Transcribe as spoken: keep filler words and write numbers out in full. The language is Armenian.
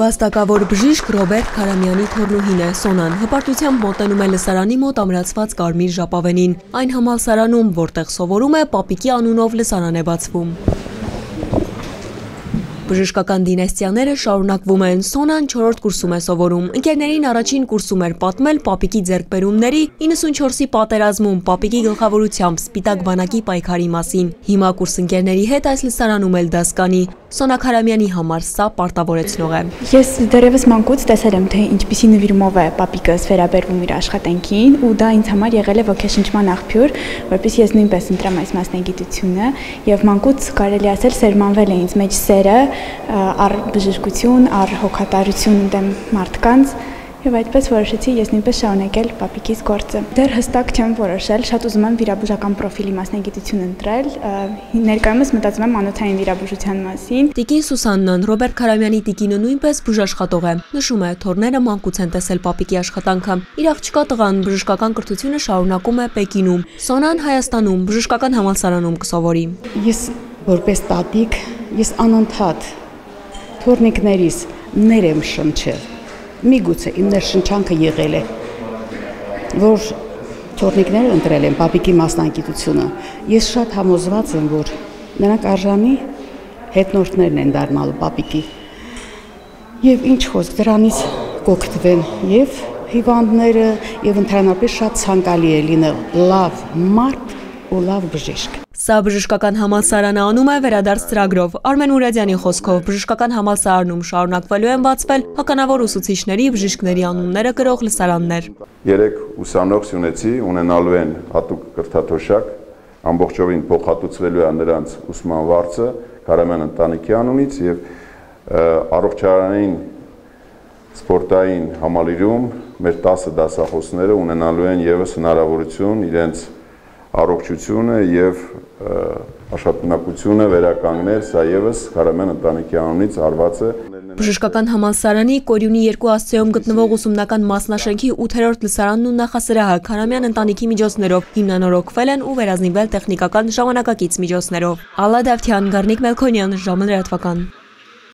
Վաստակավոր բժիշկ Ռոբերտ Քարամյանի թոռնուհին է Սոնան, հպարտությամբ մոտենում է լսարանի մոտ ամրացված կարմիր ժապավենին, այն համալսարանում, որտեղ սովորում է, պապիկի անունով լսարան է բացվում։ Բժշկական դինաստիաները շարունակվում են, Սոնան չորրորդ կուրսում է սովորում, ընկերներին առաջին կուրսում էր պատմել պապիկի ձեռքբերումների իննսունչորսի պատերազմում պապիկի գլխավորությամբ Սպիտակ բանակի պայքարի մասին, հիմա կուրսընկերների հետ այս լսարանում էլ դաս կանի, Սոնա Քարամյանի համար սա պարտավորեցնող է։ Ես դեռևս մանկուց տեսել եմ, թե ինչպիսի նվիրումով է պապիկս վերաբերվում իր աշխատանքին, ու դա ինձ համար եղել է ոգեշնչման աղբյուր, որպեսզի ես նույնպես ընտրեմ այս մասնագիտությունը, եւ մանկուց կարելի ասել սերմանվել է ինձ մեջ սերը առ բժշկություն, առ հոգատարություն ընդդեմ մարդկանց, եւ այդպես որոշեցի ես նույնպես շարունակել պապիկիս գործը։ Դեռ հստակ չեմ որոշել, շատ ուզում եմ վիրաբուժական պրոֆիլի մասնագիտություն ընտրել, ներկայումս մտածում եմ անոթային վիրաբուժության մասին։ Տիկին Սուսաննան, Ռոբերտ Քարամյանի տիկինը նույնպես բուժաշխատող է, նշում է, թոռները մանկուց են տեսել պապիկի աշխատանքը, իր աղջկա տղան բժշկական կրթությունը շարունակում է Պեկինում, Սոնան Հայաստանում բժշկական համալսարանում կսովորի։ Ես որպես տատիկ, ես անընդհատ թոռնիկներիս ներ եմ շնչել։ Միգուցե իմ ներշնչանքը եղել է, որ թոռնիկները ընտրել են պապիկի մասնագիտությունը։ Ես շատ համոզված եմ, որ նրանք արժանի հետնորդներն են դառնալու պապիկի։ Եվ ինչ խոսք, դրանից կօգտվեն եւ հիվանդները, եւ ընդհանրապես շատ ցանկալի է լինել լավ մարդ ու լավ բժիշկ։ Սա բժշկական համալսարանը անում է վերադարձ ծրագրով։ Արմեն Մուրադյանի խոսքով բժշկական համալսարանում շարունակվելու են բացվել հականավոր ուսուցիչների, բժիշկների անունները կրող լսարաններ։ Երեք ուսանող Սյունեցի ունենալու են հատուկ կրթաթոշակ, ամբողջովին փոխհատուցվելու է նրանց ուսման վարձը Քարամյան ընտանիքի անունից եւ առողջարանային սպորտային համալիրում մեր տասը դասախոսները ունենալու են եւս հնարավորություն իրենց առողջությունը եւ աշխատունակությունը վերականգնել, սա եւս Քարամյան ընտանիքի անունից արված է։ Բժշկական համալսարանի Կորյունի երկու աստիճանում գտնվող ուսումնական մասնաշենքի ութերորդ լսարանն ու նախասրահը Քարամյան ընտանիքի միջոցներով հիմնանորոգվել են ու վերազնիվել տեխնիկական ժամանակակից միջոցներով։ Ալլա Դավթյան, Գառնիկ Մելքոնյան, ժամը լրատվական։